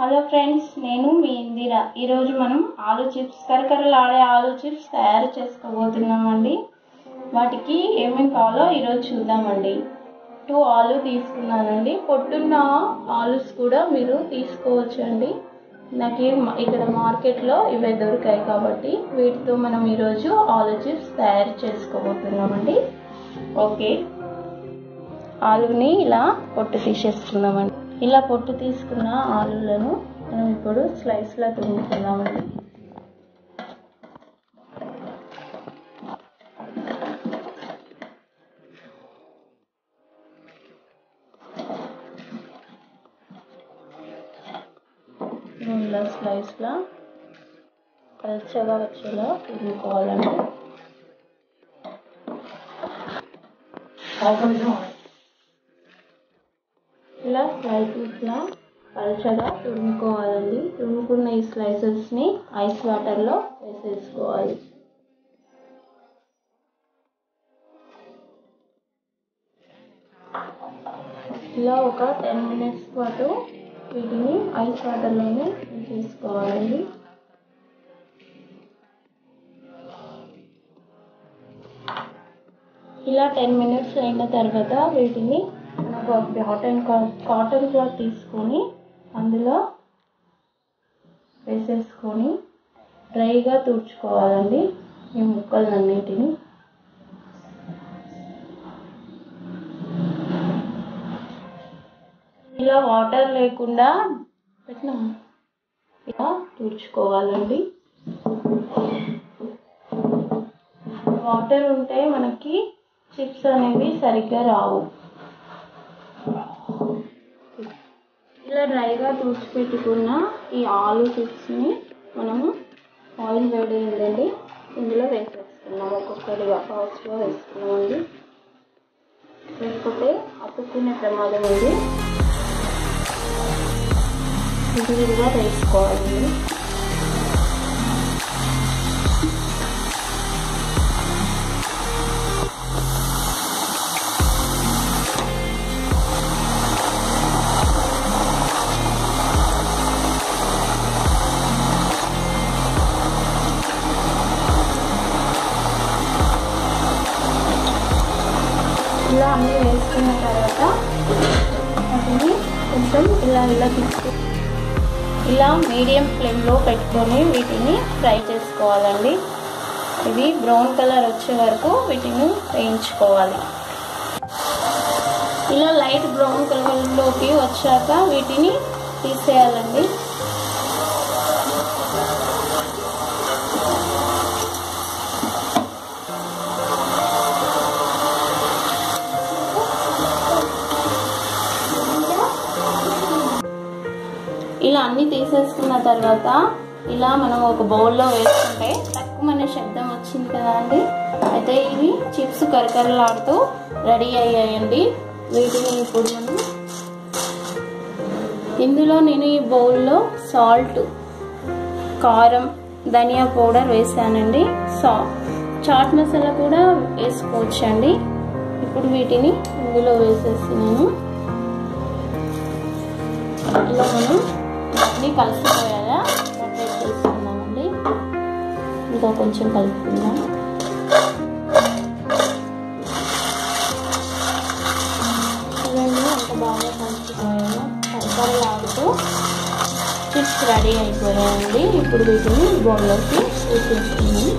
Hello friends, నేను మీ ఇందిర. ఈరోజు మనం ఆలు చిప్స్, కరకరలాడే ఆలు చిప్స్ తయారు చేసుకోబోతున్నామండి. వాటికి ఏమేమి కావాలో ఈరోజు చూద్దామండి. 2 ఆలు తీసుకున్నానండి. పొట్టున్న ఆలుస్ కూడా మీరు తీసుకోవచ్చండి. నాకు ఇక్కడ మార్కెట్లో ఇవే దొరికాయి కాబట్టి వీటితో మనం ఈరోజు ఆలు చిప్స్ తయారు చేసుకోబోతున్నామండి. ఓకే, ఆలుని ఇలా పొట్టు తీసేసుకుందామండి. ఇలా పొట్టు తీసుకున్న ఆలులను మనం ఇప్పుడు స్లైస్లా తురుముకుందామండి. ఇలా స్లైస్లా పల్చగా వచ్చేలా తురుముకోవాలండి. ఇలా స్లైసెస్లా పల్చగా తురుముకోవాలండి. తురుముకున్న ఈ స్లైసెస్ని ఐస్ వాటర్లో వేసేసుకోవాలి. ఇలా ఒక 10 మినిట్స్ పాటు వీటిని ఐస్ వాటర్లోనే వేసేసుకోవాలండి. ఇలా 10 మినిట్స్ అయిన తర్వాత వీటిని కాటన్ క్లాత్ తీసుకొని అందులో వేసేసుకొని డ్రైగా తుడుచుకోవాలండి ఈ ముక్కలన్నిటిని. ఇలా వాటర్ లేకుండా ఇలా తుడుచుకోవాలండి. వాటర్ ఉంటే మనకి చిప్స్ అనేవి సరిగ్గా రావు. ఇలా డ్రైగా తుడిచిపెట్టుకున్న ఈ ఆలు చిప్స్ని మనము ఆయిల్ వేడేయండి, ఇందులో వేసేసుకున్నాం. ఒక్కొక్కటిగా ఫాస్ట్గా వేసుకున్నామండి, లేకపోతే అతుక్కునే ప్రమాదం ఉంది. విడివిడిగా వేసుకోవాలండి. ఇలా అన్నీ వేసుకున్న తర్వాత వాటిని కొంచెం ఇలా తీసుకు ఇలా మీడియం ఫ్లేమ్లో పెట్టుకొని వీటిని ఫ్రై చేసుకోవాలండి. ఇవి బ్రౌన్ కలర్ వచ్చే వరకు వీటిని వేయించుకోవాలి. ఇలా లైట్ బ్రౌన్ కలర్లోకి వచ్చాక వీటిని తీసేయాలండి. ఇలా అన్నీ తీసేసుకున్న తర్వాత ఇలా మనం ఒక బౌల్లో వేసుకుంటే తక్కువనే శబ్దం వచ్చింది కదా అండి. అయితే ఇవి చిప్స్ కరకరలాడుతూ రెడీ అయ్యాయండి. వీటిని ఇప్పుడు మనం ఇందులో నేను ఈ బౌల్లో సాల్ట్, కారం, ధనియా పౌడర్ వేసానండి. చాట్ మసాలా కూడా వేసుకోవచ్చండి. ఇప్పుడు వీటిని ఇందులో వేసేసి నేను ఇలా మనం అన్నీ కలిసిపోయేలా రొటేట్ చేసుకుందామండి. ఇంకా కొంచెం కలుపుకుందాం. చూడండి అంత బాగా కలిసిపోయేలా కరకరలాడుతూ చిప్స్ రెడీ అయిపోయాయండి. ఇప్పుడు వీటిని బౌల్లోకి వేసేసుకుందాం.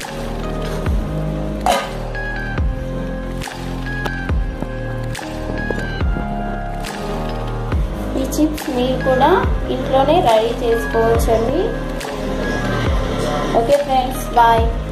చిప్స్ మీరు కూడా ఇంట్లోనే రెడీ చేసుకోవచ్చండి. Okay friends, bye.